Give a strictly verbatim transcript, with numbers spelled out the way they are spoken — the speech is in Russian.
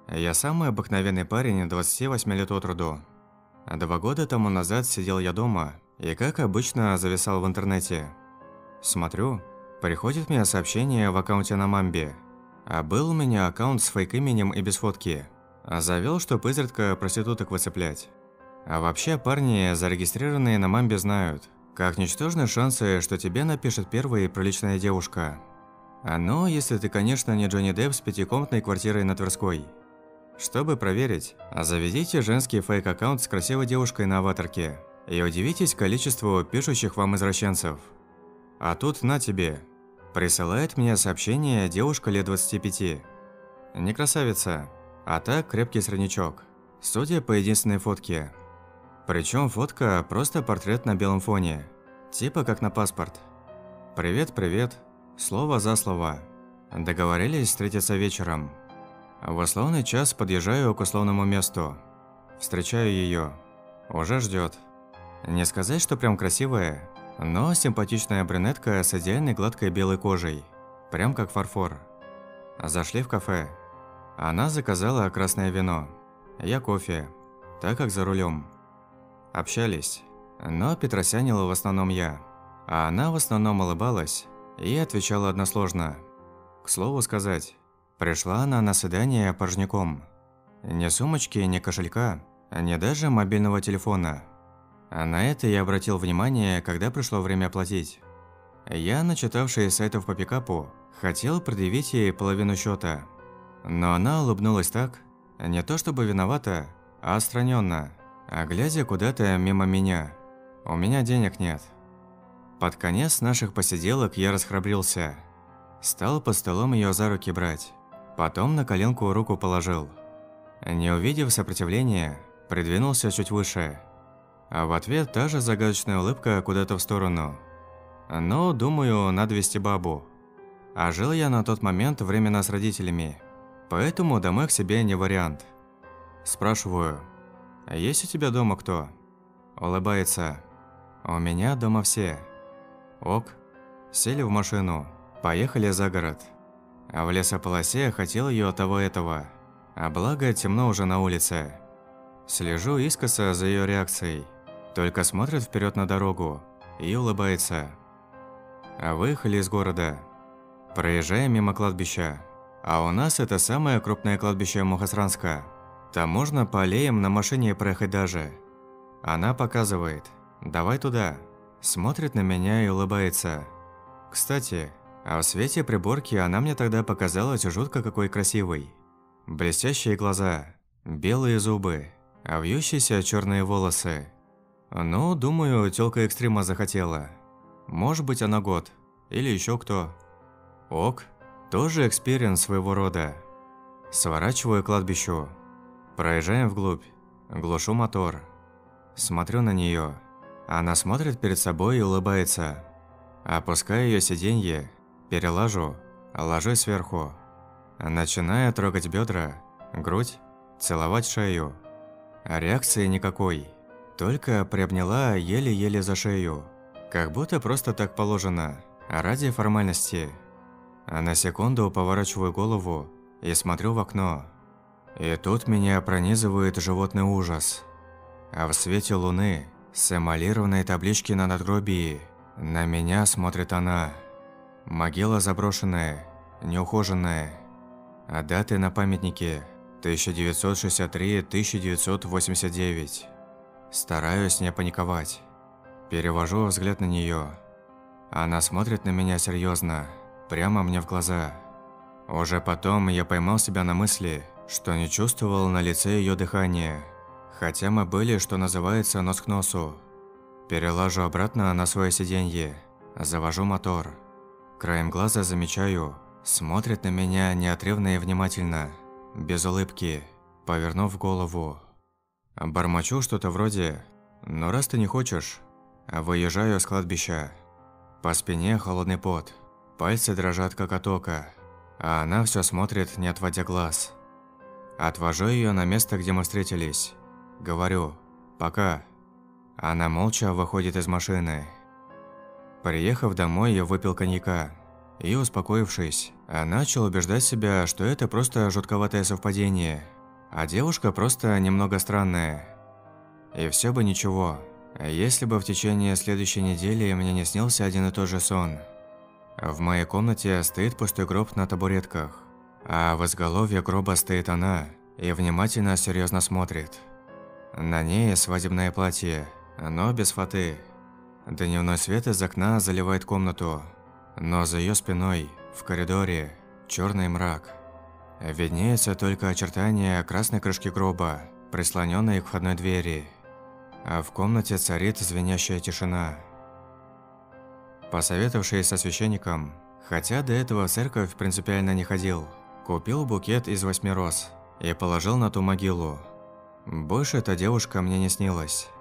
Я самый обыкновенный парень, двадцати восьми лет от роду. Два года тому назад сидел я дома и, как обычно, зависал в интернете. Смотрю, приходит мне сообщение в аккаунте на Мамбе. А был у меня аккаунт с фейк-именем и без фотки. Завел, чтоб изредка проституток выцеплять. А вообще парни, зарегистрированные на Мамбе, знают, как ничтожны шансы, что тебе напишет первая приличная девушка. А ну, если ты, конечно, не Джонни Депп с пятикомнатной квартирой на Тверской. Чтобы проверить, заведите женский фейк-аккаунт с красивой девушкой на аватарке и удивитесь количеству пишущих вам извращенцев. А тут на тебе. Присылает мне сообщение девушка лет двадцати пяти. Не красавица, а так крепкий среднячок, судя по единственной фотке. Причем фотка просто портрет на белом фоне, типа как на паспорт. Привет, привет, слово за слово. Договорились встретиться вечером. В условный час подъезжаю к условному месту. Встречаю ее. Уже ждет. Не сказать, что прям красивая, но симпатичная брюнетка с идеальной гладкой белой кожей. Прям как фарфор. Зашли в кафе. Она заказала красное вино. Я кофе, так как за рулем. Общались, но петросянила в основном я. А она в основном улыбалась и отвечала односложно. К слову сказать, пришла она на свидание порожняком. Ни сумочки, ни кошелька, ни даже мобильного телефона. А на это я обратил внимание, когда пришло время платить. Я, начитавший сайтов по пикапу, хотел предъявить ей половину счета. Но она улыбнулась так, не то чтобы виновата, а отстраненно, а глядя куда-то мимо меня. У меня денег нет. Под конец наших посиделок я расхрабрился. Стал под столом ее за руки брать. Потом на коленку руку положил. Не увидев сопротивления, придвинулся чуть выше. А в ответ та же загадочная улыбка куда-то в сторону. Но, думаю, надо вести бабу. А жил я на тот момент временно с родителями, поэтому домой к себе не вариант. Спрашиваю, есть у тебя дома кто? Улыбается. У меня дома все. Ок. Сели в машину, поехали за город. А в лесополосе хотел ее того-этого, а благо темно уже на улице. Слежу искоса за ее реакцией, только смотрит вперед на дорогу и улыбается. А выехали из города. Проезжаем мимо кладбища. А у нас это самое крупное кладбище Мухосранска. Там можно по аллеям на машине проехать даже. Она показывает. Давай туда. Смотрит на меня и улыбается. Кстати, а в свете приборки она мне тогда показалась жутко какой красивой. Блестящие глаза, белые зубы, а вьющиеся черные волосы. Ну, думаю, тёлка экстрима захотела. Может быть, она год. Или еще кто. Ок. Тоже экспириенс своего рода. Сворачиваю к кладбищу. Проезжаем вглубь. Глушу мотор. Смотрю на нее. Она смотрит перед собой и улыбается. Опускаю ее сиденье. Перелажу. Ложусь сверху. Начинаю трогать бедра, грудь, целовать шею. Реакции никакой. Только приобняла еле-еле за шею. Как будто просто так положено, ради формальности. А на секунду поворачиваю голову и смотрю в окно. И тут меня пронизывает животный ужас. А в свете луны, с эмалированной таблички на надгробии, на меня смотрит она. Могила заброшенная, неухоженная. А даты на памятнике тысяча девятьсот шестьдесят три — тысяча девятьсот восемьдесят девять. Стараюсь не паниковать. Перевожу взгляд на нее. Она смотрит на меня серьезно, прямо мне в глаза. Уже потом я поймал себя на мысли, что не чувствовал на лице ее дыхания, хотя мы были, что называется, нос к носу. Перелажу обратно на свое сиденье, завожу мотор. Краем глаза замечаю, смотрит на меня неотрывно и внимательно, без улыбки, повернув голову. Бормочу что-то вроде «Ну раз ты не хочешь», выезжаю с кладбища. По спине холодный пот, пальцы дрожат как от ока, а она все смотрит, не отводя глаз. Отвожу ее на место, где мы встретились. Говорю «Пока». Она молча выходит из машины. Приехав домой, я выпил коньяка. И, успокоившись, начал убеждать себя, что это просто жутковатое совпадение. а девушка просто немного странная. И все бы ничего, если бы в течение следующей недели мне не снился один и тот же сон. В моей комнате стоит пустой гроб на табуретках, а в изголовье гроба стоит она и внимательно, серьезно смотрит. На ней свадебное платье, но без фаты. Дневной свет из окна заливает комнату, но за ее спиной, в коридоре, черный мрак. Виднеется только очертания красной крышки гроба, прислоненной к входной двери. А в комнате царит звенящая тишина. Посоветовавшись со священником, хотя до этого в церковь принципиально не ходил, купил букет из восьми роз и положил на ту могилу. Больше эта девушка мне не снилась.